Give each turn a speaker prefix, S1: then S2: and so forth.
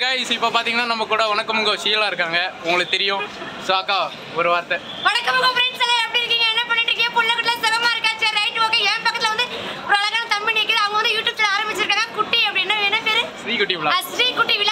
S1: guys இப்போ பாத்தீங்கன்னா நம்ம கூட வணக்கம்ங்க ஷீலா இருக்காங்க உங்களுக்கு தெரியும் சோ அக்கா ஒரு வார்த்தை
S2: வணக்கம்ங்க फ्रेंड्स எல்லாம் எப்படி இருக்கீங்க என்ன பண்ணிட்டு இருக்கீங்க புள்ளக்குள்ள சகமா இருக்காச்சு ரைட் ஓகே என் பக்கத்துல ஒரு அழகான தம்பி நிக்குது அவங்க யூடியூப் சேனல் ஆரம்பிச்சிருக்காங்க குட்டி அப்படினா என்ன பேரு
S1: ஸ்ரீ குட்டி vlog
S2: ஸ்ரீ குட்டி